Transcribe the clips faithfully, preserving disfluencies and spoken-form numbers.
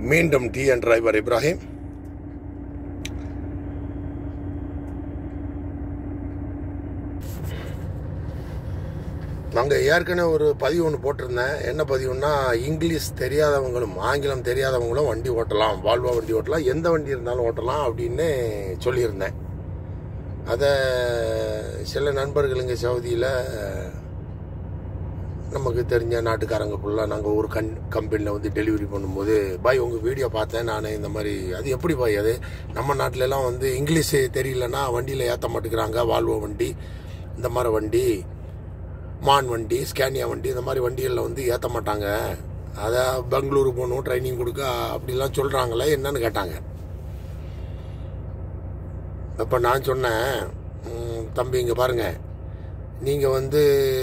மீண்டும் D and driver Ibrahim. நாங்கள் ஏற்கனவே ஒரு பதிவு ஒன்று போட்டிருந்தேன். என்ன பதிவுன்னா, இங்கிலீஷ் தெரியாதவங்களும் ஆங்கிலம் தெரியாதவங்களும் வண்டி ஓட்டலாம், வால்வோ வண்டி ஓட்டலாம், எந்த வண்டி இருந்தாலும் ஓட்டலாம் அப்படின்னு சொல்லியிருந்தேன். அதை சில நண்பர்கள் இங்கே சவுதியில் நமக்கு தெரிஞ்ச நாட்டுக்காரங்க ஃபுல்லாக நாங்கள் ஒரு கண் கம்பெனியில் வந்து டெலிவரி பண்ணும்போது, பாய் உங்கள் வீடியோ பார்த்தேன் நான், இந்த மாதிரி அது எப்படி பாய், அது நம்ம நாட்டிலலாம் வந்து இங்கிலீஷு தெரியலன்னா வண்டியில் ஏற்ற மாட்டேங்கிறாங்க. வால்வோ வண்டி, இந்த மாதிரி வண்டி, மான் வண்டி, ஸ்கேனியா வண்டி, இந்த மாதிரி வண்டிகளில் வந்து ஏற்ற மாட்டாங்க. அதை பெங்களூரு போகணும் ட்ரைனிங் கொடுக்க அப்படிலாம் சொல்கிறாங்களே என்னன்னு கேட்டாங்க. அப்போ நான் சொன்னேன், தம்பி இங்கே பாருங்கள், நீங்கள் வந்து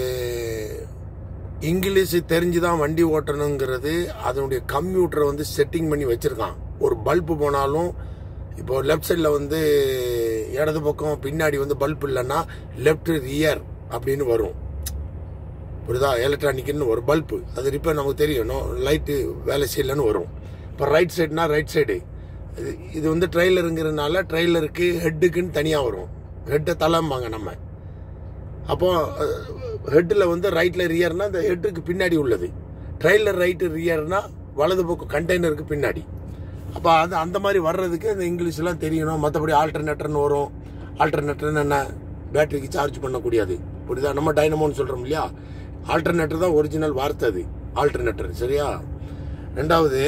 இங்கிலீஷு தெரிஞ்சு தான் வண்டி ஓட்டணுங்கிறது அதனுடைய கம்ப்யூட்டரை வந்து செட்டிங் பண்ணி வச்சுருக்கான். ஒரு பல்பு போனாலும் இப்போ லெஃப்ட் சைடில் வந்து இடது பக்கம் பின்னாடி வந்து பல்ப் இல்லைன்னா லெஃப்ட் ரியர் அப்படின்னு வரும், புரியுதா? எலக்ட்ரானிக்னு ஒரு பல்பு, அது ரிப்பேர் நமக்கு தெரியும், லைட்டு வேலை செய்யலன்னு வரும். இப்போ ரைட் சைடுனா ரைட் சைடு, இது வந்து ட்ரெய்லருங்கிறதுனால ட்ரெய்லருக்கு ஹெட்டுக்குன்னு தனியாக வரும், ஹெட்டை தலைம்பாங்க நம்ம. அப்போ ஹெட்டில் வந்து ரைட்டில் ரியர்னா இந்த ஹெட்டுக்கு பின்னாடி உள்ளது, ட்ரெய்லர் ரைட்டு ரியர்னா வலது பக்கம் கண்டெய்னருக்கு பின்னாடி. அப்போ அது அந்த மாதிரி வர்றதுக்கு இந்த இங்கிலீஷ்லாம் தெரியணும். மற்றபடி ஆல்டர்னேட்டர்னு வரும். ஆல்டர்னேட்டர்னு என்ன, பேட்டரிக்கு சார்ஜ் பண்ணக்கூடியது, புரியுதா? நம்ம டைனமோன்னு சொல்கிறோம் இல்லையா, ஆல்டர்னேட்டர் தான் ஒரிஜினல் வார்த்தை, அது ஆல்டர்னேட்டர், சரியா? ரெண்டாவது,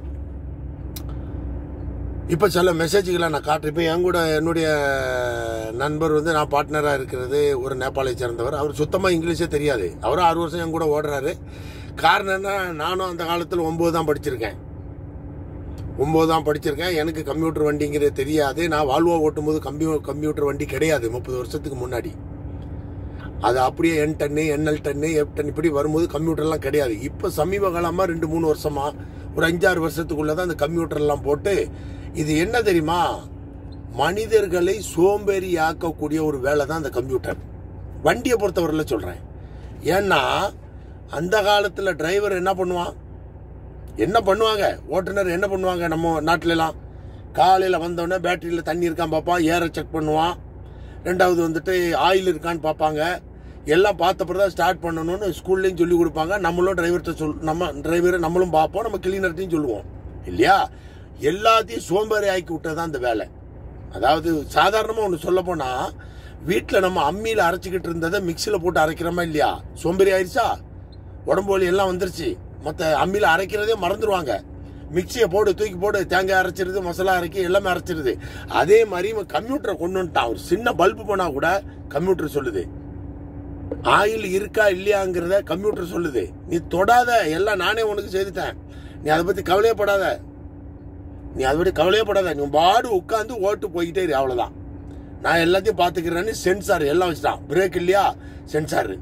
இப்போ சில மெசேஜ்களை நான் காட்டுறேன். இப்போ என் கூட என்னுடைய நண்பர் வந்து, நான் பார்ட்னராக இருக்கிறது ஒரு நேபாளை சேர்ந்தவர். அவர் சுத்தமாக இங்கிலீஷே தெரியாது. அவரும் ஆறு வருஷம் என் கூட ஓடுறாரு. காரணம் என்ன, நானும் அந்த காலத்தில் ஒம்பது தான் படிச்சிருக்கேன் ஒம்பது தான் படிச்சிருக்கேன் எனக்கு கம்ப்யூட்டர் வண்டிங்கிறது தெரியாது. நான் வால்வோ ஓட்டும்போது கம்ப்யூ கம்ப்யூட்டர் வண்டி கிடையாது முப்பது வருஷத்துக்கு முன்னாடி. அது அப்படியே என் டன்னு என்எல் டன்னு எஃப் டன் இப்படி வரும்போது கம்ப்யூட்டர்லாம் கிடையாது. இப்போ சமீப காலமாக ரெண்டு மூணு வருஷமா ஒரு அஞ்சாறு வருஷத்துக்குள்ளே தான் அந்த கம்ப்யூட்டர்லாம் போட்டு, இது என்ன தெரியுமா, மனிதர்களை சோம்பேறி ஆக்கக்கூடிய ஒரு வேலை தான் அந்த கம்ப்யூட்டர். வண்டியை பொறுத்தவரையில் சொல்கிறேன். ஏன்னா அந்த காலத்தில் டிரைவர் என்ன பண்ணுவான், என்ன பண்ணுவாங்க, ஓட்டுநர் என்ன பண்ணுவாங்க, நம்ம நாட்டிலலாம் காலையில் வந்தோடனே பேட்டரியில் தண்ணி இருக்கான்னு பார்ப்பான், ஏரை செக் பண்ணுவான். ரெண்டாவது வந்துட்டு ஆயில் இருக்கான்னு பார்ப்பாங்க. எல்லாம் பார்த்தப்பறம் தான் ஸ்டார்ட் பண்ணணும்னு ஸ்கூல்லையும் சொல்லி கொடுப்பாங்க. நம்மளும் டிரைவர்கிட்ட சொல் நம்ம டிரைவரை நம்மளும் பார்ப்போம், நம்ம கிளீனர்ட்டையும் சொல்லுவோம் இல்லையா? எல்லாத்தையும் சோம்பேறி ஆக்கி விட்டது தான் அந்த வேலை. அதாவது சாதாரணமாக ஒன்று சொல்ல போனால், வீட்டில் நம்ம அம்மியில் அரைச்சிக்கிட்டு இருந்ததை மிக்சியில் போட்டு அரைக்கிறோமா இல்லையா, சோம்பேறி ஆயிடுச்சா, உடம்பு வலி எல்லாம் வந்துருச்சு, மற்ற அம்மியில் அரைக்கிறதே மறந்துடுவாங்க. மிக்சியை போடு, தூக்கி போடு, தேங்காய் அரைச்சிருது, மசாலா அரைக்கி எல்லாமே அரைச்சிருது. அதே மாதிரி கம்ப்யூட்டரை கொண்டு வந்துட்டான். ஒரு சின்ன பல்பு போனால் கூட கம்ப்யூட்டர் சொல்லுது, ஆயில் இருக்கா இல்லையாங்கிறத கம்ப்யூட்டர் சொல்லுது. நீ தொடாத, எல்லாம் நானே உனக்கு செய்துட்டேன், நீ அதை பற்றி கவலையப்படாத, நீ அதை பற்றி கவலையப்படாத, நீ பாடு உட்காந்து ஓட்டு போய்கிட்டே இரு, அவ்வளோதான், நான் எல்லாத்தையும் பார்த்துக்கிறேன்னு சென்சார் எல்லாம் வச்சுட்டான். பிரேக் இல்லையா, சென்சாரு.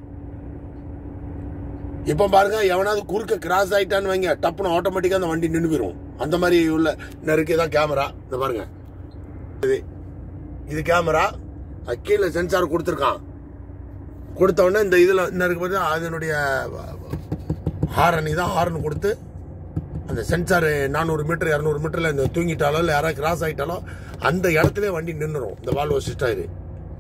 இப்போ பாருங்க, எவனாவது குறுக்க கிராஸ் ஆகிட்டான்னு வைங்க, டப்புன்னு ஆட்டோமேட்டிக்காக அந்த வண்டி நின்று போயிடும். அந்த மாதிரி உள்ள நெருக்கி தான் கேமரா. இந்த பாருங்க, இது இது கேமரா, கீழே சென்சார் கொடுத்துருக்கான். கொடுத்த உடனே இந்த இதில் நெருக்க பார்த்து அதனுடைய ஹாரன் தான் ஹாரன் கொடுத்து அந்த சென்சார் நானூறு மீட்டர் இரநூறு மீட்டரில் இந்த தூங்கிட்டாலோ இல்லை யாராவது கிராஸ் ஆகிட்டாலோ அந்த இடத்துல வண்டி நின்றுடும். இந்த வால்வோ சிஸ்டம் இது.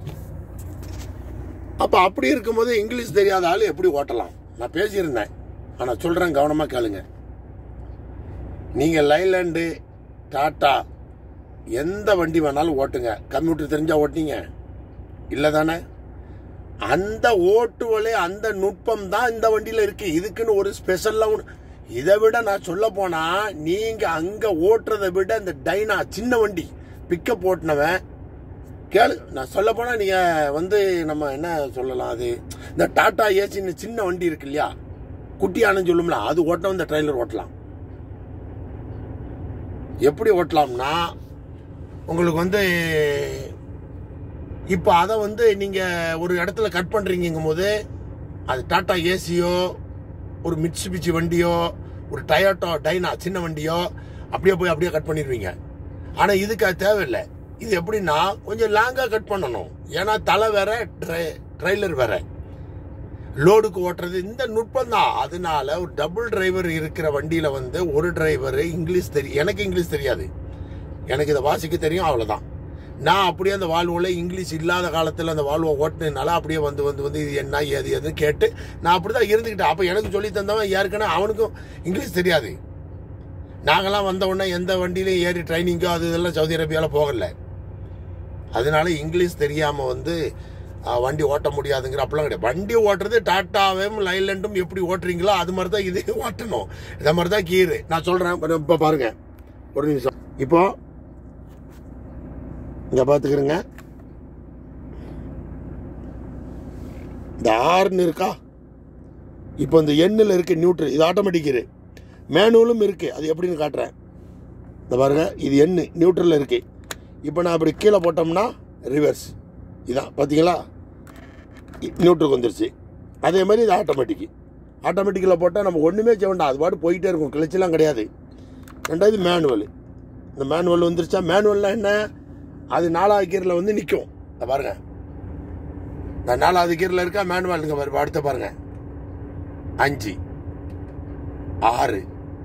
அப்போ அப்படி இருக்கும்போது இங்கிலீஷ் தெரியாத ஆள் எப்படி ஓட்டலாம்? நான் பேசியிருந்தேன், ஆனால் சொல்கிறேன், கவனமாக கேளுங்க. நீங்கள் லைலாண்டு, டாட்டா எந்த வண்டி வேணாலும் ஓட்டுங்க, கம்ப்யூட்டர் தெரிஞ்சால் ஓட்டிங்க இல்லை தானே? அந்த ஓட்டுவலே அந்த நுட்பம் தான் இந்த வண்டியில் இருக்கு. இதுக்குன்னு ஒரு ஸ்பெஷல்லாம் ஒன்று. இதை விட நான் சொல்ல போனா, நீங்க அங்க ஓட்டுறதை விட இந்த டைனா சின்ன வண்டி பிக்கப் ஓட்டினவன் கேளு. நான் சொல்ல போனா நீங்க வந்து நம்ம என்ன சொல்லலாம், அது இந்த டாடா ஏசின்னு சின்ன வண்டி இருக்கு இல்லையா, குட்டியானு சொல்லும்ல, அது ஓட்டினவன் இந்த ட்ரெய்லர் ஓட்டலாம். எப்படி ஓட்டலாம்னா, உங்களுக்கு வந்து இப்போ அதை வந்து நீங்க ஒரு இடத்துல கட் பண்றீங்கும் போது, அது டாடா ஏசியோ ஒரு மிட்சுபிஷி வண்டியோ ஒரு டயோட்டோ டைனா சின்ன வண்டியோ அப்படியே போய் அப்படியே கட் பண்ணிடுவீங்க. ஆனால் இதுக்கு அது தேவையில்லை. இது எப்படின்னா கொஞ்சம் லாங்காக கட் பண்ணணும். ஏன்னா தலை வேற ட்ரெய்லர் வேற. லோடுக்கு ஓட்டுறது இந்த நுட்பம் தான். அதனால ஒரு டபுள் டிரைவர் இருக்கிற வண்டியில் வந்து ஒரு டிரைவர் இங்கிலீஷ் தெரியும், எனக்கு இங்கிலீஷ் தெரியாது, எனக்கு இதை வாசிக்க தெரியும், அவ்வளோதான். நான் அப்படியே அந்த வால்வோவில் இங்கிலீஷ் இல்லாத காலத்தில் அந்த வால்வோ ஓட்டினால அப்படியே வந்து வந்து வந்து இது என்ன ஏது எதுன்னு கேட்டு நான் அப்படி தான் இருந்துக்கிட்டேன். அப்போ எனக்கு சொல்லி தந்தவன் ஏற்கனவே அவனுக்கும் இங்கிலீஷ் தெரியாது. நாங்களாம் வந்த உடனே எந்த வண்டியிலையும் ஏறி ட்ரைனிங்கோ அது இதெல்லாம் சவுதி அரேபியாவில் போகலை. அதனால இங்கிலீஷ் தெரியாமல் வந்து வண்டி ஓட்ட முடியாதுங்கிற அப்பெல்லாம் கிடையாது. வண்டி ஓட்டுறது டாட்டாவும் லைலண்டும் எப்படி ஓட்டுறீங்களோ அது மாதிரி தான் இது ஓட்டணும். இதை மாதிரி தான் கீரு. நான் சொல்கிறேன், இப்போ பாருங்க ஒரு நிமிஷம். இப்போ இங்கே பார்த்துக்கிறேங்க, இந்த ஆறுன்னு இருக்கா, இப்போ இந்த எண்ணில் இருக்குது நியூட்ரல், இது ஆட்டோமேட்டிக் இரு, மேனுவலும் இருக்குது. அது எப்படின்னு காட்டுறேன். இந்த பாருங்க, இது எண்ணு நியூட்ரலில் இருக்குது. இப்போ நான் அப்படி கீழே போட்டோம்னா ரிவர்ஸ், இதான் பார்த்தீங்களா, நியூட்ரலுக்கு வந்துருச்சு. அதே மாதிரி இது ஆட்டோமேட்டிக்கு. ஆட்டோமேட்டிக்கில் போட்டால் நம்ம ஒன்றுமே செய்ய வேண்டாம், அது பாட்டு போயிட்டே இருக்கும், கிளச்செல்லாம் கிடையாது. ரெண்டாவது மேனுவல். இந்த மேனுவல் வந்துருச்சா, மேனுவல்லாம் என்ன, அது நாலாவது கீரில் வந்து நிற்கும். இதை பாருங்க, இந்த நாலாவது கீரில் இருக்கா மேனுவலுங்க. பாருங்க, அடுத்த பாருங்க, அஞ்சு ஆறு.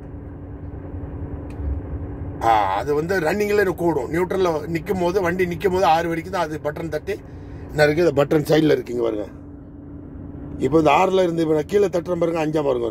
ஆ அது வந்து ரன்னிங்கில் கூடும். நியூட்ரலில் நிற்கும் போது வண்டி நிற்கும் போது ஆறு வரைக்கும் தான் அது பட்டன் தட்டி என்ன இருக்குது, இந்த பட்டன் சைடில் இருக்குங்க பாருங்க. இப்போ இந்த ஆறில் இருந்து இப்போ கீழே தட்டுற பாருங்க, அஞ்சா பாருங்க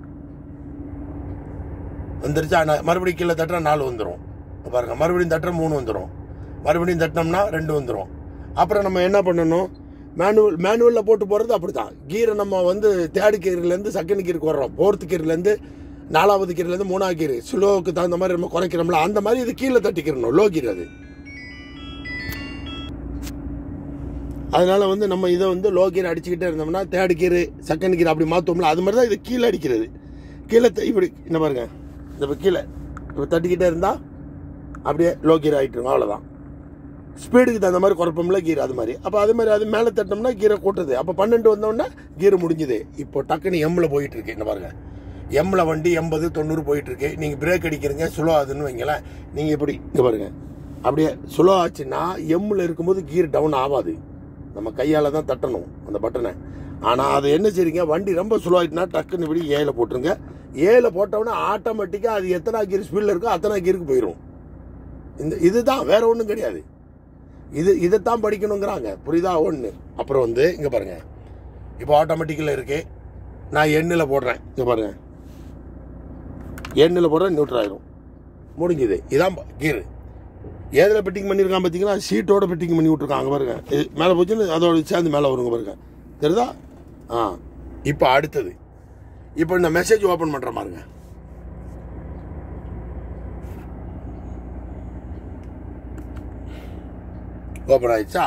வந்துருச்சா. மறுபடியும் கீழே தட்டுறா நாலு வந்துடும் பாருங்க, மறுபடியும் தட்டுற மூணு வந்துடும், மறுபடியும் தட்டினோம்னா ரெண்டு வந்துடும். அப்புறம் நம்ம என்ன பண்ணணும், மேனுவல் மேனுவலில் போட்டு போகிறது அப்படி தான். கீரை நம்ம வந்து தேர்டு கீரிலேருந்து செகண்ட் கீருக்கு வர்றோம், ஃபோர்த்து கீரிலேருந்து நாலாவது கீரிலேருந்து மூணாவது கீரு, ஸ்லோவுக்கு தகுந்த மாதிரி நம்ம குறைக்கிறோம்ல, அந்த மாதிரி இது கீழே தட்டிக்கிறணும், லோ கீர் அது. அதனால வந்து நம்ம இதை வந்து லோ கீர் அடிச்சுக்கிட்டே இருந்தோம்னா தேர்டு கீரு செகண்ட் கீர் அப்படி மாற்றோம்ல, அது மாதிரி தான் இது கீழே அடிக்கிறது. கீழே இப்படி என்ன பாருங்க, இந்த கீழே இப்போ தட்டிக்கிட்டே இருந்தால் அப்படியே லோ கீர் ஆகிட்டு, அவ்வளோதான். ஸ்பீடுக்கு தகுந்த மாதிரி குறைப்போம்ல கீர், அது மாதிரி. அப்போ அது மாதிரி அது மேலே தட்டோம்னா கீரை கூட்டுது. அப்போ பன்னெண்டு வந்தோடனே கீரை முடிஞ்சுது. இப்போ டக்குன்னு எம்மில் போயிட்டு இருக்கு. என்ன பாருங்க, எம்மில் வண்டி எண்பது தொண்ணூறு போயிட்டு இருக்கு. நீங்கள் பிரேக் அடிக்கிறீங்க, ஸ்லோ ஆகுதுன்னு வைங்களேன், நீங்கள் இப்படி இங்கே பாருங்க, அப்படியே ஸ்லோ ஆச்சுன்னா எம்மில் இருக்கும்போது கீர் டவுன் ஆகாது, நம்ம கையால் தான் தட்டணும் அந்த பட்டனை. ஆனால் அதை என்ன செய்றீங்க, வண்டி ரொம்ப ஸ்லோ ஆகிட்டுனா டக்குன்னு இப்படி ஏழை போட்டுருங்க. ஏழை போட்டோன்னா ஆட்டோமேட்டிக்காக அது எத்தனை கீர் ஸ்பீடில் இருக்கோ அத்தனை கீருக்கு போயிடும். இந்த இதுதான், வேற ஒன்றும் கிடையாது. இது இதைத்தான் படிக்கணுங்கிறாங்க, புரியுதா ஒன்று. அப்புறம் வந்து இங்கே பாருங்க, இப்போ ஆட்டோமேட்டிக்கில் இருக்கு, நான் எண்ணில் போடுறேன், இங்கே பாருங்க, எண்ணில் போடுறேன், நியூட்ரல் ஆயிரும், முடிஞ்சுது. இதான் கீரு. ஏதில் பெட்டிங் பண்ணியிருக்கான் பார்த்தீங்கன்னா, சீட்டோட பெட்டிங் பண்ணி விட்ருக்காங்க பாருங்க. இது மேலே போச்சுன்னு அதோட சேர்ந்து மேலே வருங்க பாருங்க, தெரியுதா. ஆ இப்போ அடுத்தது, இப்போ இந்த மெசேஜ் ஓப்பன் பண்ணுற பாருங்க. ஓப்பன் ஆயிடுச்சா,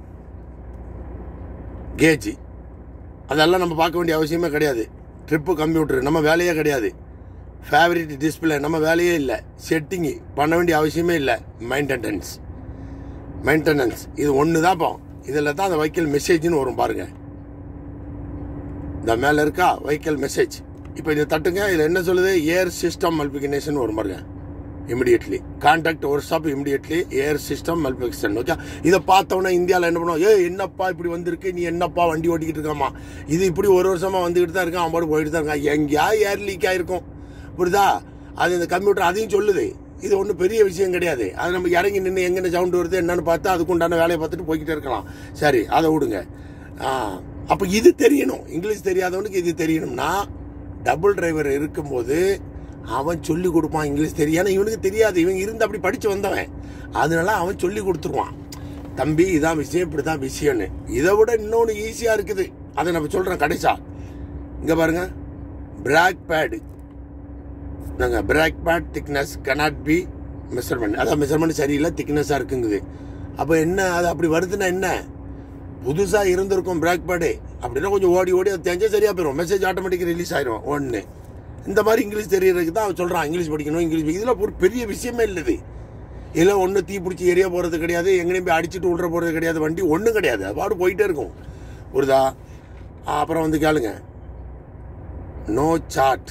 கேஜி அதெல்லாம் நம்ம பார்க்க வேண்டிய அவசியமே கிடையாது. ட்ரிப்பு கம்ப்யூட்டர் நம்ம வேலையே கிடையாது. ஃபேவரட் டிஸ்பிளே நம்ம வேலையே இல்லை. செட்டிங்கு பண்ண வேண்டிய அவசியமே இல்லை. மெயின்டெனன்ஸ் மெயின்டெனன்ஸ் இது ஒன்று தான். இப்போ இதில் தான் அந்த வெஹிக்கிள் மெசேஜ்னு வரும் பாருங்க. இந்த மேலே இருக்கா வெஹிக்கிள் மெசேஜ். இப்போ இதை தட்டுங்க, இதில் என்ன சொல்லுது, ஏர் சிஸ்டம் மல்டிஃபிகேஷன் வரும் பாருங்க. Immediately contact workshop immediately air system மல்டிஃபிகேஷன். ஓகே, இதை பார்த்தோன்னா இந்தியாவில் என்ன பண்ணுவோம், ஏ என்னப்பா இப்படி வந்திருக்கு, நீ என்னப்பா வண்டி ஓட்டிக்கிட்டு இருக்காமா, இது இப்படி ஒரு வருஷமா வந்துக்கிட்டு தான் இருக்கான், அவன் பாட்டு போயிட்டு தான் இருக்கான், எங்கேயா ஏர் லீக் ஆகிருக்கும், புரியுதா. அது இந்த கம்ப்யூட்டர் அதையும் சொல்லுது. இது ஒன்றும் பெரிய விஷயம் கிடையாது. அது நம்ம இறங்கி நின்று எங்கே சவுண்டு வருது என்னன்னு பார்த்து அதுக்கு உண்டான வேலையை பார்த்துட்டு போய்கிட்டே இருக்கலாம். சரி, அதை விடுங்க. அப்போ இது தெரியணும். இங்கிலீஷ் தெரியாதவனுக்கு இது தெரியணும்னா டபுள் டிரைவர் இருக்கும்போது அவன் சொல்லி கொடுப்பான் இங்கிலீஷ் தெரியும். ஏன்னா இவனுக்கு தெரியாது, இவன் இருந்து அப்படி படித்து வந்தவன், அதனால அவன் சொல்லி கொடுத்துருவான், தம்பி இதான் விஷயம், இப்படி தான் விஷயம்னு. இதை விட இன்னொன்று ஈஸியாக இருக்குது, அதை நம்ம சொல்கிறேன் கடைசா. இங்கே பாருங்க, பிரேக் பேடு நாங்கள் brake pad thickness cannot be measurement. அதான் மெஷர்மெண்ட் சரியில்லை, திக்னஸாக இருக்குங்குது. அப்போ என்ன, அது அப்படி வருதுன்னா என்ன, புதுசாக இருந்திருக்கும் பிரேக் பேடு, அப்படின்னா கொஞ்சம் ஓடி ஓடி அது தெரிஞ்சால் சரியாக போயிடும், மெசேஜ் ஆட்டோமேட்டிக்காக ரிலீஸ் ஆயிடும். ஒன்று இந்த மாதிரி இங்கிலீஷ் தெரியறதுக்கு தான் அவன் சொல்கிறான் இங்கிலீஷ் படிக்கணும் இங்கிலீஷ். இதில் ஒரு பெரிய விஷயமே இல்லது. இதில் ஒன்றும் தீ பிடிச்சி எரிய போகிறது கிடையாது, எங்கேயும் போய் அடிச்சுட்டு விட்ற போகிறது கிடையாது, வண்டி ஒன்றும் கிடையாது, அது பாடு போயிட்டே இருக்கும். புரியுதா. அப்புறம் வந்து கேளுங்க, no chart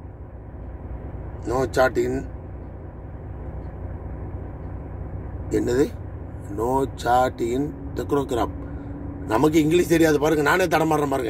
no chart in என்னது நோ சார்ட் இன் டெக்ரோகிராப். நமக்கு இங்கிலீஷ் தெரியாது பாருங்க, நானே தடமாடுறேன் பாருங்க.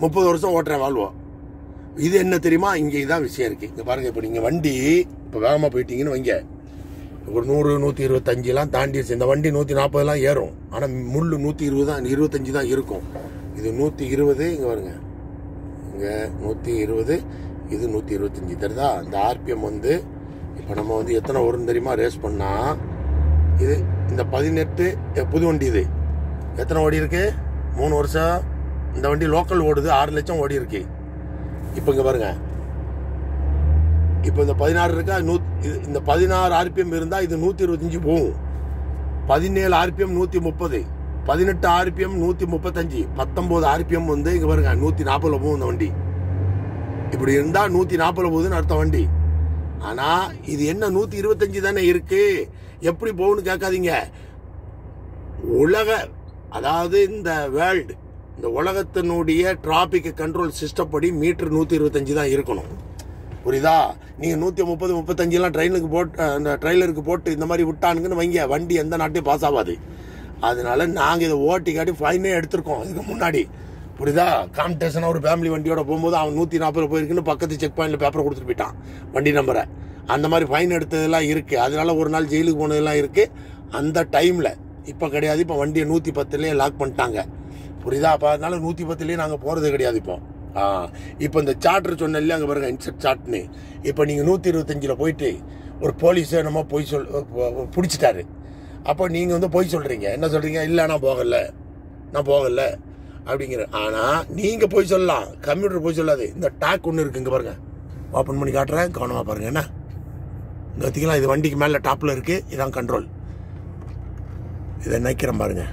முப்பது வருஷம் ஓட்டுறேன் வால்வோ. இது என்ன தெரியுமா, இங்கே இதான் விஷயம் இருக்குது. இங்கே பாருங்கள், இப்போ நீங்கள் வண்டி இப்போ வேகமாக போயிட்டீங்கன்னு வைங்க, ஒரு நூறு நூற்றி இருபத்தஞ்சிலாம் தாண்டிடுச்சு. இந்த வண்டி நூற்றி நாற்பதுலாம் ஏறும், ஆனால் முள் நூற்றி இருபது தான் இருபத்தஞ்சி தான் இருக்கும். இது நூற்றி இருபது, இங்கே வருங்க, இங்கே நூற்றி இருபது, இது நூற்றி இருபத்தஞ்சி தருதா. இந்த ஆர்பிஎம் வந்து இப்போ நம்ம வந்து எத்தனை வரும்னு தெரியுமா ரேஸ் பண்ணால், இது இந்த பதினெட்டு புது வண்டி, இது எத்தனை ஓடி இருக்கு, மூணு வருஷம். இந்த வண்டி லோக்கல் ஓடுது, ஆறு லட்சம் ஓடி இருக்கு. இப்போ இங்கே பாருங்க, இப்போ இந்த பதினாறு இருக்கா, நூ இந்த பதினாறு ஆர்பிஎம் இருந்தால் இது நூற்றி இருபத்தஞ்சி போகும். பதினேழு ஆர்பிஎம் நூற்றி முப்பது, பதினெட்டு ஆர்பிஎம் நூற்றி முப்பத்தஞ்சு, பத்தொம்போது ஆர்பிஎம் வந்து இங்கே பாருங்க நூற்றி நாற்பதில் போகும் இந்த வண்டி. இப்படி இருந்தால் நூற்றி நாற்பதில் போகுதுன்னு அர்த்தம் வண்டி. ஆனால் இது என்ன நூற்றி இருபத்தஞ்சி தானே இருக்கு, எப்படி போகுன்னு கேட்காதீங்க. உலக, அதாவது இந்த வேர்ல்டு, இந்த உலகத்தினுடைய டிராபிக் கண்ட்ரோல் சிஸ்டம் படி மீட்டர் நூற்றி இருபத்தஞ்சி தான் இருக்கணும். புரியுதா? நீங்கள் நூற்றி முப்பது முப்பத்தஞ்சுலாம் ட்ரெயினுக்கு போட்டு அந்த ட்ரெயிலருக்கு போட்டு இந்த மாதிரி விட்டானுங்கன்னு வைங்க, வண்டி எந்த நாட்டையும் பாஸ் ஆகாது. அதனால நாங்கள் இதை ஓட்டி காட்டி ஃபைனே எடுத்திருக்கோம் இதுக்கு முன்னாடி. புரியுதா? காம்படிஷனாக ஒரு ஃபேமிலி வண்டியோட போகும்போது அவன் நூற்றி நாற்பது போயிருக்குன்னு பக்கத்து செக் பாயிண்டில் பேப்பரை கொடுத்துட்டு போயிட்டான் வண்டி நம்பரை. அந்த மாதிரி ஃபைன் எடுத்ததெல்லாம் இருக்குது. அதனால ஒரு நாள் ஜெயிலுக்கு போனதெல்லாம் இருக்குது அந்த டைமில். இப்போ கிடையாது, இப்போ வண்டியை நூற்றி பத்துலேயே லாக் பண்ணிட்டாங்க. புரியுதா? அப்போ அதனால நூற்றி பத்துலேயே நாங்கள் போகிறது கிடையாது இப்போ. ஆ இப்போ இந்த சார்ட்ரு சொன்ன இல்லையா, அங்கே பாருங்க இன்செட் சார்ட்னு. இப்போ நீங்கள் நூற்றி இருபத்தஞ்சில் போயிட்டு ஒரு போலீஸை என்னமோ போய் சொல் பிடிச்சிட்டாரு. அப்போ நீங்கள் வந்து போய் சொல்கிறீங்க, என்ன சொல்கிறீங்க, இல்லை நான் போகலை நான் போகலை அப்படிங்கிற. ஆனால் நீங்கள் போய் சொல்லலாம், கம்ப்யூட்டர் போய் சொல்லாது. இந்த டேக் ஒன்று இருக்குது, இங்கே பாருங்கள், ஓப்பன் பண்ணி காட்டுறேன், கவனமாக பாருங்கள். என்ன இங்கே வச்சிக்கலாம், இது வண்டிக்கு மேலே டாப்பில் இருக்குது, இதான் கண்ட்ரோல். இதை நினைக்கிறேன் பாருங்க,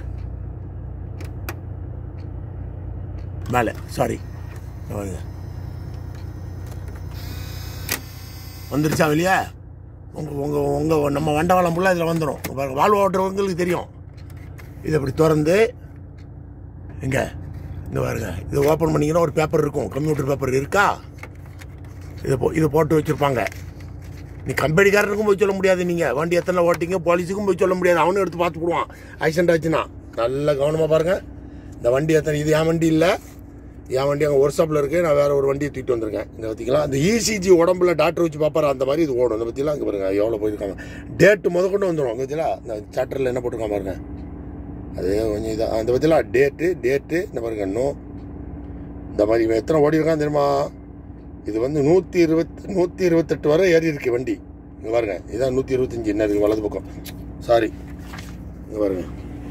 மேலே, சாரி பாருங்க, வந்துருச்சா வெளியே? உங்கள் உங்கள் உங்கள் நம்ம வண்டவாளம் ஃபுல்லாக இதில் வந்துடும். பாருங்க, வால்வோ ஓட்டுறவங்களுக்கு தெரியும். இதை இப்படி திறந்து எங்கே இங்கே பாருங்க, இதை ஓப்பன் பண்ணிங்கன்னா ஒரு பேப்பர் இருக்கும், கம்ப்யூட்டர் பேப்பர் இருக்கா, இதை போ இதை போட்டு வச்சுருப்பாங்க. நீ கம்பெனிக்காரனுக்கும் போய் சொல்ல முடியாது, நீங்கள் வண்டி எத்தனை ஓட்டிங்க, போலீஸுக்கும் போய் சொல்ல முடியாது, அவனும் எடுத்து பார்த்து போடுவான் ஆக்சிடென்ட் ஆச்சுன்னா. நல்ல கவனமாக பாருங்கள், இந்த வண்டி எத்தனை, இது என் வண்டி இல்லை, என் வண்டி அங்கே ஒர்க் ஷாப்பில் இருக்குது, நான் வேறு ஒரு வண்டியை தூக்கிட்டு வந்திருக்கேன். இங்கே பார்த்திங்களா, அந்த இசிஜி உடம்புல டாக்டர் வச்சு பார்ப்பாரு, அந்த மாதிரி இது ஓடும். இந்த பற்றிலாம் இங்கே பாருங்கள் எவ்வளோ போயிருக்காங்க, டேட்டு முத கொண்டு வந்துடும். அங்கே வச்சுலாம் இந்த சார்ட்டரில் என்ன போட்டிருக்கான் பாருங்க, அது கொஞ்சம் இதாக அந்த பற்றிலாம் டேட்டு டேட்டு இந்த பாருங்க இன்னும் இந்த மாதிரி இவன் எத்தனை ஓடி இருக்கான் தெரியுமா? இது வந்து நூற்றி இருபத்தி நூற்றி இருபத்தெட்டு வரை ஏறி இருக்கு வண்டி. இங்கே பாருங்க, இதான் நூற்றி இருபத்தஞ்சி என்ன இருக்குது வலது பக்கம், சாரி இங்கே பாருங்க,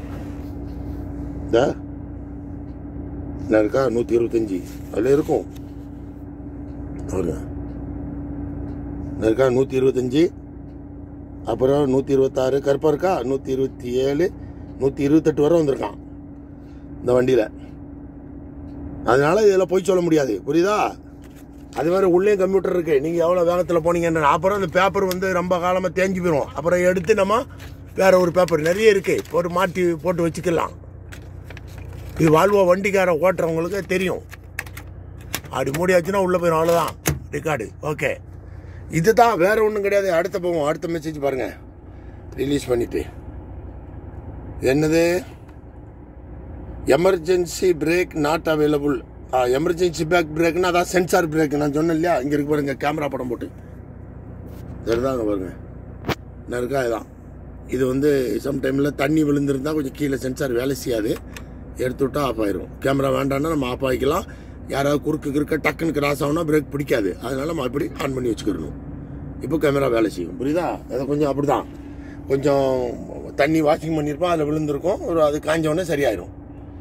இந்த என்ன இருக்கா நூற்றி இருபத்தஞ்சி அதில் இருக்கும் பாருங்க, என்ன இருக்கா நூற்றி இருபத்தஞ்சி, அப்புறம் நூற்றி இருபத்தாறு கருப்பாக இருக்கா, நூற்றி இருபத்தி ஏழு நூற்றி இருபத்தெட்டு வரை வந்திருக்கான் இந்த வண்டியில். அதனால் இதில் போய் சொல்ல முடியாது, புரியுதா? அது மாதிரி உள்ளே கம்ப்யூட்டர் இருக்குது, நீங்கள் எவ்வளோ வேகத்தில் போனீங்கன்னு. அப்புறம் அந்த பேப்பர் வந்து ரொம்ப காலமாக தேஞ்சு போயிடும், அப்புறம் எடுத்து நம்ம வேறு ஒரு பேப்பர் நிறைய இருக்குது போட்டு மாட்டி போட்டு வச்சுக்கலாம். இது வால்வோ வண்டிக்கார ஓட்டுறவங்களுக்கு தெரியும். அப்படி மூடியாச்சுன்னா உள்ளே போயிடும், அவ்வளோதான் ரெக்கார்டு. ஓகே, இது தான், வேறு ஒன்றும் கிடையாது. அடுத்த போவோம், அடுத்த மெசேஜ் பாருங்கள், ரிலீஸ் பண்ணிவிட்டு என்னது, emergency brake not available. Emergency back பிரேக்னா அதான் சென்சார் பிரேக் நான் சொன்னேன் இல்லையா, இங்கே இருக்கு பாருங்க, கேமரா படம் போட்டு சரிதாங்க பாருங்க, என்ன இருக்கா இதுதான். இது வந்து சம்டைமில் தண்ணி விழுந்திருந்தால் கொஞ்சம் கீழே சென்சார் வேலை செய்யாது, எடுத்து விட்டால் ஆஃப் ஆயிரும். கேமரா வேண்டாம்னா நம்ம ஆஃப் ஆகிக்கலாம். யாராவது குறுக்கு கிறுக்க டக்குன்னு கிராஸ் ஆகுனா பிரேக் பிடிக்காது, அதனால நம்ம அப்படி ஆன் பண்ணி வச்சுக்கிறணும். இப்போ கேமரா வேலை செய்யும், புரியுதா? அதை கொஞ்சம் அப்படி தான், கொஞ்சம் தண்ணி வாஷிங் பண்ணியிருப்போம், அதில் விழுந்திருக்கும், ஒரு அது காஞ்சோடனே சரியாயிரும்.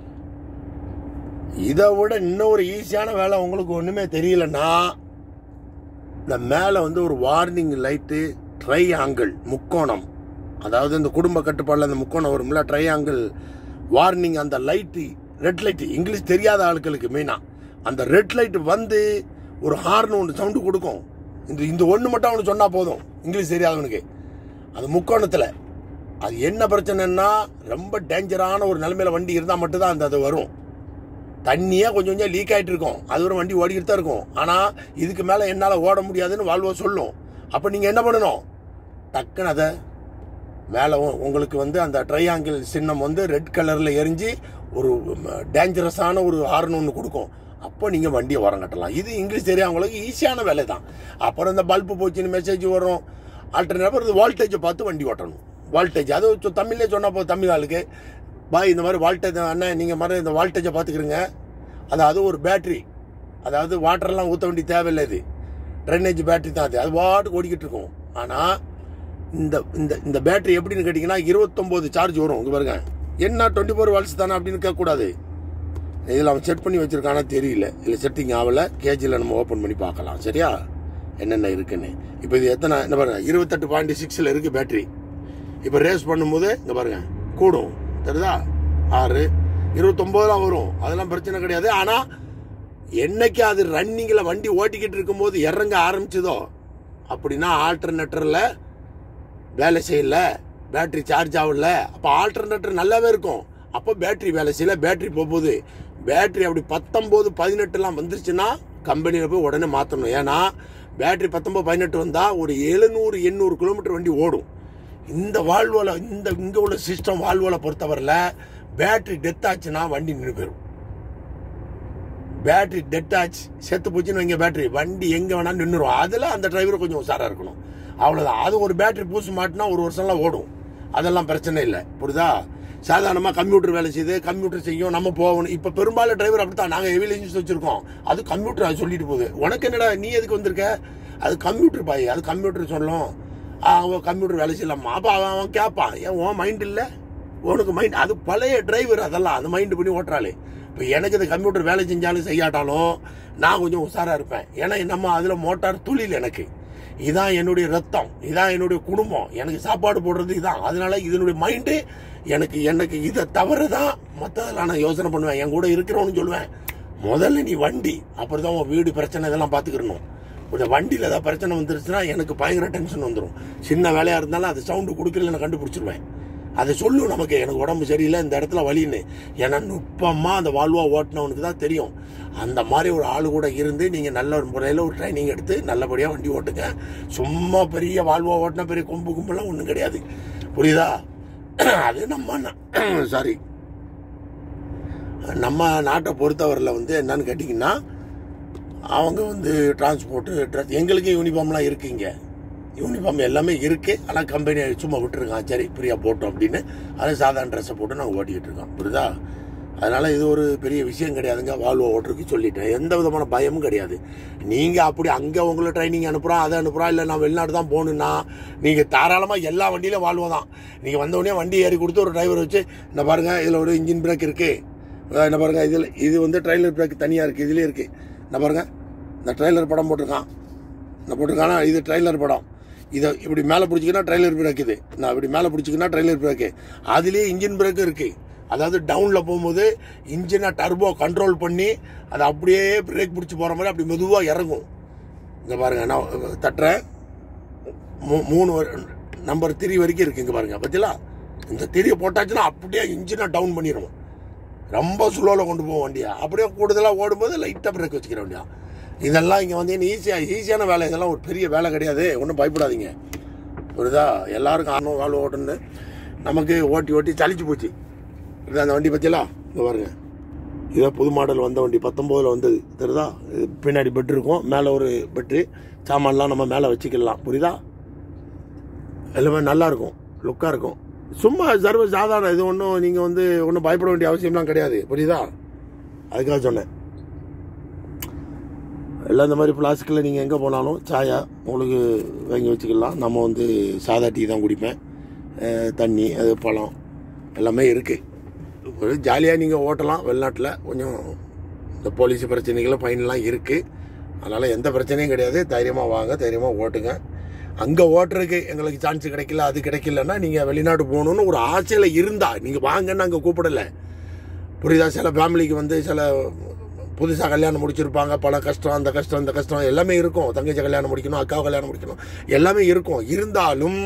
இதை விட இன்னொரு ஈஸியான வேலை உங்களுக்கு ஒன்றுமே தெரியலன்னா, இந்த மேலே வந்து ஒரு வார்னிங் லைட்டு, ட்ரை ஆங்கிள் முக்கோணம், அதாவது இந்த குடும்ப கட்டுப்பாடில் அந்த முக்கோணம் வரும்ல, ட்ரை ஆங்கிள் வார்னிங், அந்த லைட்டு ரெட் லைட்டு, இங்கிலீஷ் தெரியாத ஆட்களுக்கு மெயினாக அந்த ரெட் லைட்டு வந்து ஒரு ஹார்ன் ஒன்று சவுண்டு கொடுக்கும். இந்த இந்த ஒன்று மட்டும் அவனுக்கு சொன்னால் போதும், இங்கிலீஷ் தெரியாதவனுக்கு. அது முக்கோணத்தில் அது என்ன பிரச்சனைன்னா, ரொம்ப டேஞ்சரான ஒரு நிலைமையில வண்டி இருந்தால் மட்டும்தான் அந்த அது வரும். தண்ணியே கொஞ்சம் கொஞ்சம் லீக் ஆகிட்டு இருக்கும், அது ஒரு வண்டி ஓடிக்கிட்டு தான் இருக்கும். ஆனால் இதுக்கு மேலே என்னால் ஓட முடியாதுன்னு வால்வோ சொல்லும். அப்போ நீங்கள் என்ன பண்ணணும், டக்குன்னு அதை மேலே உங்களுக்கு வந்து அந்த ட்ரையாங்கிள் சின்னம் வந்து ரெட் கலரில் எரிஞ்சு ஒரு டேஞ்சரஸான ஒரு ஹார்ன் ஒன்று கொடுக்கும். அப்போ நீங்கள் வண்டியை உரம் கட்டலாம். இது இங்கிலீஷ் தெரியாதவங்களுக்கு ஈஸியான வேலை தான். அப்புறம் இந்த பல்பு போச்சுன்னு மெசேஜ் வரும். ஆல்டர்னேட் இது வால்டேஜை பார்த்து வண்டி ஓட்டணும். வால்டேஜ் அது தமிழ்லேயே சொன்னால் போதும். தமிழ் ஆளுக்கு பாய் இந்த மாதிரி வால்டேஜ் அண்ணன் நீங்கள் மாதிரி இந்த வால்டேஜை பார்த்துக்கிறீங்க. அதாவது ஒரு பேட்ரி, அதாவது வாட்டர்லாம் ஊற்ற வேண்டிய தேவையில்லை. இது ட்ரைனேஜ் பேட்ரி தான். அது அது வாட்டுக்கு ஓடிக்கிட்டு இருக்கும். ஆனால் இந்த இந்த இந்த பேட்டரி எப்படின்னு கேட்டிங்கன்னா இருபத்தொம்போது சார்ஜ் வரும். இங்கே பாருங்க, என்ன டுவெண்ட்டி ஃபோர் வால்ட்ஸ் தானே அப்படின்னு கேட்கக்கூடாது. இதில் அவன் செட் பண்ணி வச்சுருக்கானா தெரியல, இல்லை செட்டிங் ஆகலை. கேஜியில் நம்ம ஓப்பன் பண்ணி பார்க்கலாம் சரியா, என்னென்ன இருக்குன்னு. இப்போ இது எத்தனை என்ன பாருங்க, இருபத்தெட்டு பாயிண்ட் சிக்ஸில் இருக்குது பேட்டரி. இப்போ ரேஸ் பண்ணும்போது இங்கே பாருங்க கூடும் தெரியுதா, ஆறு இருபத்தொம்போதுலாம் வரும். அதெல்லாம் பிரச்சனை கிடையாது. ஆனால் என்னைக்கு அது ரன்னிங்கில் வண்டி ஓட்டிக்கிட்டு இருக்கும்போது இறங்க ஆரம்பிச்சதோ அப்படின்னா ஆல்டர்னேட்டரில் வேலை செய்யல, பேட்டரி சார்ஜ் ஆகல. அப்போ ஆல்டர்னேட்டர் நல்லாவே இருக்கும். அப்போ பேட்டரி வேலை செய்யல, பேட்டரி போகுது. பேட்டரி அப்படி பத்தொம்போது பதினெட்டுலாம் வந்துருச்சுன்னா கம்பெனியில் போய் உடனே மாற்றணும். ஏன்னா பேட்டரி பத்தொம்போது பதினெட்டு வந்தால் ஒரு எழுநூறு எண்ணூறு கிலோமீட்டர் வண்டி ஓடும். இந்த வால்வோல இந்த இங்கே உள்ள சிஸ்டம் வால்வோல பொறுத்தவரையில் பேட்டரி டெத் ஆச்சுன்னா வண்டி நின்று போயிடும். பேட்டரி டெட் ஆச்சு செத்து போச்சுன்னு வைங்க, பேட்டரி வண்டி எங்கே வேணாலும் நின்றுடும். அதில் அந்த டிரைவர் கொஞ்சம் உஷாராக இருக்கணும். அவ்வளோதான். அது ஒரு பேட்டரி பூசு மாட்டினா ஒரு வருஷம்லாம் ஓடும். அதெல்லாம் பிரச்சனை இல்லை. புரியுதா? சாதாரணமாக கம்ப்யூட்டர் வேலை செய்யுது, கம்ப்யூட்டர் செய்யும், நம்ம போகணும். இப்போ பெரும்பாலும் டிரைவர் அப்படி தான். நாங்கள் ஹெவி லைசன்ஸ் வச்சுருக்கோம். அது கம்ப்யூட்டர் அது சொல்லிட்டு போகுது. உனக்கு என்னடா நீ எதுக்கு வந்திருக்க? அது கம்ப்யூட்டர் பாய், அது கம்ப்யூட்டர் சொல்லும். அவன் கம்ப்யூட்டர் வேலை செய்யலாமா? அப்போ அவன் அவன் கேட்பான், ஏன் உன் மைண்ட் இல்லை, உனக்கு மைண்ட். அது பழைய டிரைவர், அதெல்லாம் அந்த மைண்டு பண்ணி ஓட்டுறாளே. இப்போ எனக்கு இந்த கம்ப்யூட்டர் வேலை செஞ்சாலும் செய்யாட்டாலும் நான் கொஞ்சம் உஷாராக இருப்பேன். ஏன்னா நம்ம அதில் மோட்டார் தொழில், எனக்கு இதான் என்னுடைய ரத்தம், இதான் என்னுடைய குடும்பம், எனக்கு சாப்பாடு போடுறது இதான். அதனால இதனுடைய மைண்டு எனக்கு எனக்கு இதை தவிர தான் மற்றதெல்லாம் நான் யோசனை பண்ணுவேன். என் கூட இருக்கிறவனு சொல்லுவேன், முதல்ல நீ வண்டி, அப்புறம் தான் உன் வீடு பிரச்சனை இதெல்லாம் பார்த்துக்கிறணும். இந்த வண்டியில் ஏதாவது பிரச்சனை வந்துருச்சுன்னா எனக்கு பயங்கர டென்ஷன் வந்துடும். சின்ன வேலையாக இருந்தாலும் அது சவுண்டு கொடுக்கல நான் கண்டுபிடிச்சிருவேன். அதை சொல்லும் நமக்கு, எனக்கு உடம்பு சரியில்லை, இந்த இடத்துல வலின்னு. ஏன்னா நுட்பமாக அந்த வால்வா ஓட்டினவனுக்கு தான் தெரியும். அந்த மாதிரி ஒரு ஆள் கூட இருந்து நீங்கள் நல்ல ஒரு முறையில் ஒரு ட்ரைனிங் எடுத்து நல்லபடியாக வண்டி ஓட்டுங்க. சும்மா பெரிய வால்வா ஓட்டினா பெரிய கொம்பு கும்பெல்லாம் ஒன்றும் கிடையாது. புரியுதா? அது நம்ம சாரி நம்ம நாட்டை பொறுத்தவரையில் வந்து என்னன்னு கேட்டிங்கன்னா, அவங்க வந்து டிரான்ஸ்போர்ட்டு ட்ரெஸ், எங்களுக்கு யூனிஃபார்ம்லாம் இருக்குங்க, யூனிஃபார்ம் எல்லாமே இருக்குது. ஆனால் கம்பெனி சும்மா விட்டுருக்கான், சரி ஃப்ரீயாக போட்டோம் அப்படின்னு. அது சாதாரண ட்ரெஸ்ஸை போட்டு நாங்கள் ஓட்டிக்கிட்டு இருக்கோம். புரியுதா? அதனால் இது ஒரு பெரிய விஷயம் கிடையாதுங்க. வால்வோ ஓட்டுறதுக்கு சொல்லிட்டேன், எந்த விதமான பயமும் கிடையாது. நீங்கள் அப்படி அங்கே உங்களை ட்ரைனிங் அனுப்புகிறோம், அதை அனுப்புகிறோம், இல்லை நான் வெளிநாடு தான் போகணுன்னா நீங்கள் தாராளமாக எல்லா வண்டியிலும் வால்வோ தான். நீங்கள் வந்தோடனே வண்டி ஏறி கொடுத்து ஒரு டிரைவர் வச்சு, இந்த பாருங்கள் இதில் ஒரு இன்ஜின் பிரேக் இருக்குது, என்ன பாருங்கள் இதில் இது வந்து ட்ரைலர் பிரேக் தனியாக இருக்குது, இதுலேயே இருக்குது, என்ன பாருங்கள் இந்த ட்ரைலர் படம் போட்டிருக்கான், இந்த போட்டிருக்கானா இது ட்ரைலர் படம். இதை இப்படி மேலே பிடிச்சிக்கினா ட்ரைலர் பிரேக், இது நான் இப்படி மேலே பிடிச்சிக்கினா ட்ரைலர் பிரேக்கு. அதுலேயே இன்ஜின் பிரேக்கும் இருக்குது. அதாவது டவுனில் போகும்போது இன்ஜினை டர்போ கண்ட்ரோல் பண்ணி அதை அப்படியே பிரேக் பிடிச்சி போகிற மாதிரி அப்படி மெதுவாக இறங்கும். இங்கே பாருங்கள் நான் தட்டுறேன், மூ மூணு நம்பர் த்ரீ வரைக்கும் இருக்குது. இங்கே பாருங்கள் பார்த்தீங்களா, இந்த திரியை போட்டாச்சுன்னா அப்படியே இன்ஜினை டவுன் பண்ணிடுவோம். ரொம்ப ஸ்லோவில் கொண்டு போவோம் வண்டியா. அப்படியே கூடுதலாக ஓடும்போது லைட்டாக பிரேக் வச்சுக்கிற வண்டியா. இதெல்லாம் இங்கே வந்து ஈஸியாக ஈஸியான வேலை, இதெல்லாம் ஒரு பெரிய வேலை கிடையாது. ஒன்றும் பயப்படாதீங்க. புரியுதா? எல்லாருக்கும் ஆர்வம் வாழ்வு ஓட்டுன்னு நமக்கு ஓட்டி ஓட்டி சளிச்சு போச்சு. இது அந்த வண்டி பற்றியெல்லாம் இங்கே பாருங்க, இதான் புது மாடல் வந்த வண்டி, பத்தொம்போதில் வந்தது. தெரியுதா? பின்னாடி பெட் இருக்கும், மேலே ஒரு பெட்டு, சாமான்லாம் நம்ம மேலே வச்சுக்கலாம். புரியுதா? எல்லாமே நல்லாயிருக்கும், லுக்காக இருக்கும். சும்மா சர்வ சாதாரண, இது ஒன்றும் நீங்கள் வந்து ஒன்றும் பயப்பட வேண்டிய அவசியம்லாம் கிடையாது. புரியுதா? அதுக்காக சொன்னேன். எல்லாம் இந்த மாதிரி பிளாஸ்டிக்கில் நீங்கள் எங்கே போனாலும் சாயா உங்களுக்கு வாங்கி வச்சுக்கலாம். நம்ம வந்து சாதா டீ தான் குடிப்பேன். தண்ணி, அது பழம் எல்லாமே இருக்குது. ஒரு ஜாலியாக நீங்கள் ஓட்டலாம். வெளிநாட்டில் கொஞ்சம் இந்த போலீஸ் பிரச்சனைகளும் ஃபைன்லாம் இருக்குது. அதனால் எந்த பிரச்சனையும் கிடையாது. தைரியமாக வாங்க, தைரியமாக ஓட்டுங்க. அங்கே ஓட்டுறதுக்கு எங்களுக்கு சான்ஸ் கிடைக்கல, அது கிடைக்கலன்னா நீங்கள் வெளிநாட்டு போகணுன்னு ஒரு ஆசையில் இருந்தால் நீங்கள் வாங்கன்னு அங்கே கூப்பிடலை. புரியுதா? சில ஃபேமிலிக்கு வந்து சில புதுசாக கல்யாணம் முடிச்சிருப்பாங்க, பல கஷ்டம், அந்த கஷ்டம் இந்த கஷ்டம் எல்லாமே இருக்கும். தங்கச்சி கல்யாணம் முடிக்கணும், அக்காவை கல்யாணம் முடிக்கணும், எல்லாமே இருக்கும். இருந்தாலும்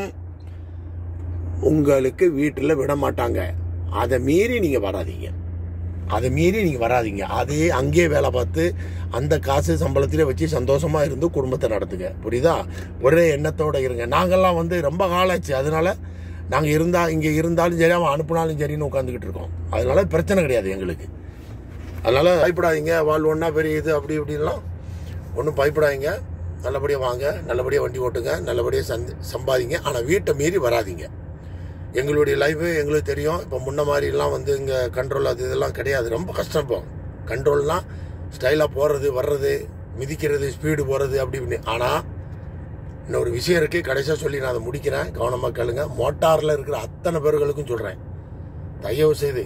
உங்களுக்கு வீட்டில் விட மாட்டாங்க. அதை மீறி நீங்கள் வராதிங்க, அதை மீறி நீங்கள் வராதிங்க. அதே அங்கேயே வேலை பார்த்து அந்த காசு சம்பளத்திலே வச்சு சந்தோஷமாக இருந்து குடும்பத்தை நடத்துங்க. புரியுதா? ஒரே எண்ணத்தோடு இருங்க. நாங்கள்லாம் வந்து ரொம்ப காலாச்சு, அதனால நாங்கள் இருந்தால் இங்கே இருந்தாலும் சரி, அவன் அனுப்புனாலும் சரின்னு உட்காந்துக்கிட்டு இருக்கோம். அதனால பிரச்சனை கிடையாது எங்களுக்கு. அதனால் பயப்படாதீங்க. வால்வோன்னா பெரிய இது அப்படி இப்படின்லாம் ஒன்றும் பயப்படாதீங்க. நல்லபடியாக வாங்க, நல்லபடியாக வண்டி ஓட்டுங்க, நல்லபடியாக சந்தி சம்பாதிங்க. ஆனால் வீட்டை மீறி வராதிங்க. எங்களுடைய லைஃபு எங்களுக்கு தெரியும். இப்போ முன்ன மாதிரிலாம் வந்து இங்கே கண்ட்ரோல் அது இதெல்லாம் கிடையாது. ரொம்ப கஷ்டம். இப்போ கண்ட்ரோல்னால் ஸ்டைலாக போகிறது வர்றது, மிதிக்கிறது, ஸ்பீடு போகிறது அப்படி இப்படி. ஆனால் இன்னொரு விஷயம் இருக்குது, கடைசியாக சொல்லி நான் அதை முடிக்கிறேன், கவனமாக கேளுங்க. மோட்டாரில் இருக்கிற அத்தனை பேர்களுக்கும் சொல்கிறேன், தயவு செய்து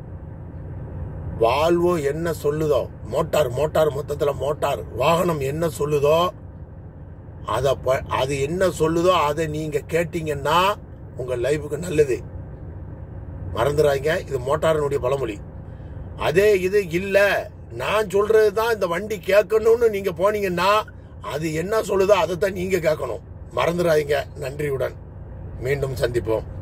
வால்வோ என்ன சொல்லுதோ, மோட்டார் மோட்டார் மொத்தத்தில் மோட்டார் வாகனம் என்ன சொல்லுதோ அதை அது என்ன சொல்லுதோ அதை நீங்கள் கேட்டீங்கன்னா உங்கள் லைஃபுக்கு நல்லது. மறந்துடாங்க, இது மோட்டாரினுடைய பழமொழி. அதே இது இல்லை, நான் சொல்றது தான் இந்த வண்டி கேட்கணும்னு நீங்கள் போனீங்கன்னா அது என்ன சொல்லுதோ அதை தான் நீங்கள் கேட்கணும். மறந்துடாதீங்க. நன்றியுடன் மீண்டும் சந்திப்போம்.